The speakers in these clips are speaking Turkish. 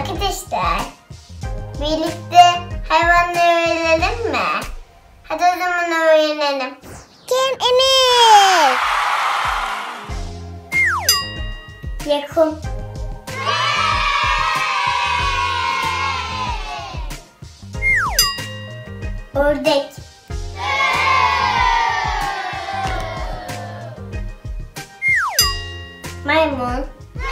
Arkadaşlar, birlikte hayvanları öğrenelim mi? Hadi o zaman öğrenelim. Kim Emir? Yakun. Ördek. Maymun.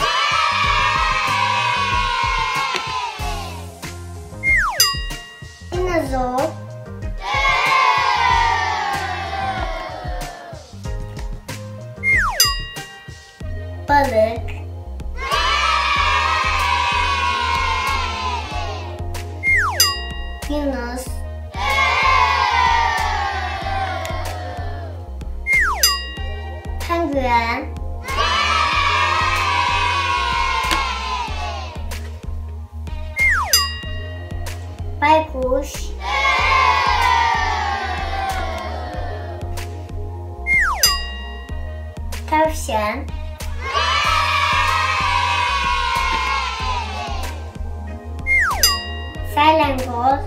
Dinozor. Balık. Yunus. Penguen. Baykuş. Tavşan. Salyangoz.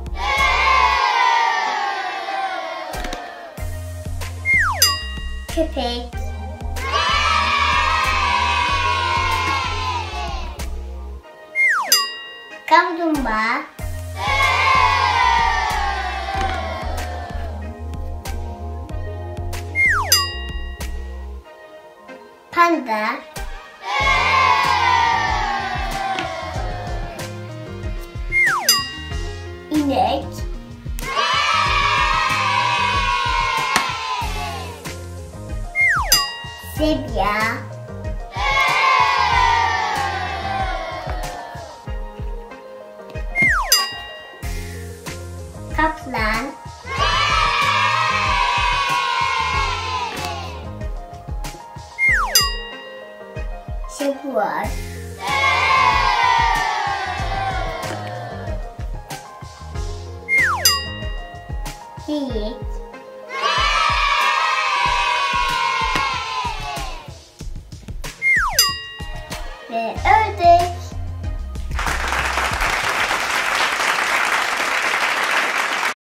Köpek. Kaplumbağa. Panda. İnek. Zebra. Kaplan. Jaguar. Geyik. Ve ördek.